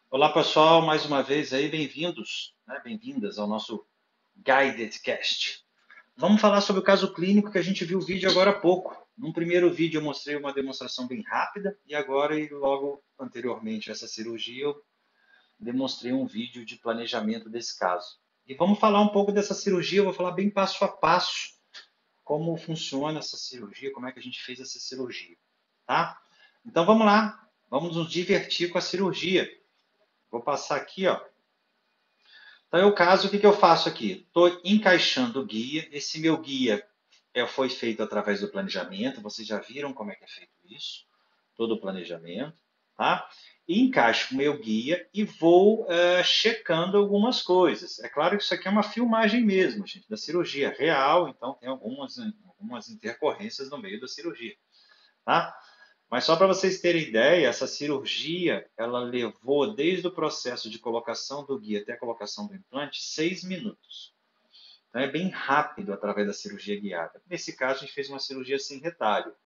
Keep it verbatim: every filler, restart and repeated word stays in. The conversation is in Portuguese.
Olá, pessoal, mais uma vez aí, bem-vindos, né? Bem-vindas ao nosso Guided Cast. Vamos falar sobre o caso clínico que a gente viu o vídeo agora há pouco. Num primeiro vídeo eu mostrei uma demonstração bem rápida e agora, e logo anteriormente a essa cirurgia, eu demonstrei um vídeo de planejamento desse caso. E vamos falar um pouco dessa cirurgia, eu vou falar bem passo a passo como funciona essa cirurgia, como é que a gente fez essa cirurgia, tá? Então vamos lá, vamos nos divertir com a cirurgia. Vou passar aqui, ó. Então, é o caso, o que, que eu faço aqui? Estou encaixando o guia. Esse meu guia é, foi feito através do planejamento. Vocês já viram como é que é feito isso? Todo o planejamento, tá? E encaixo o meu guia e vou uh, checando algumas coisas. É claro que isso aqui é uma filmagem mesmo, gente, da cirurgia real, então tem algumas, algumas intercorrências no meio da cirurgia, tá? Mas só para vocês terem ideia, essa cirurgia, ela levou desde o processo de colocação do guia até a colocação do implante seis minutos. Então é bem rápido através da cirurgia guiada. Nesse caso, a gente fez uma cirurgia sem retalho.